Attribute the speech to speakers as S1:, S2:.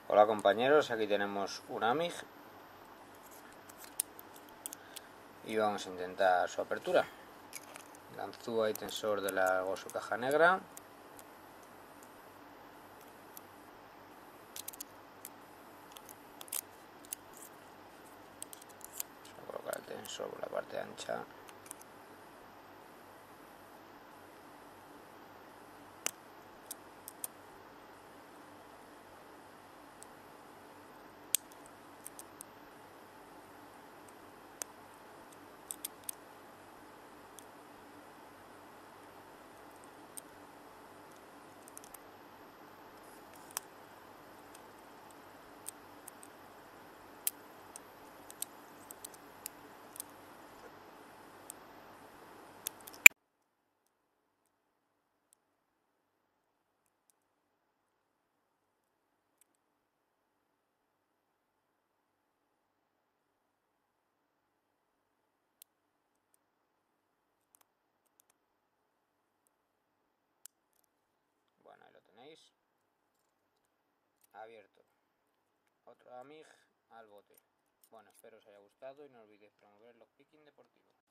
S1: Hola compañeros, aquí tenemos un AMIG y vamos a intentar su apertura. Ganzúa y tensor de la Gosu caja negra. Vamos a colocar el tensor por la parte ancha. Bueno, ahí lo tenéis. Abierto. Otro AMIG al bote. Bueno, espero os haya gustado y no olvidéis promover el lockpicking deportivo.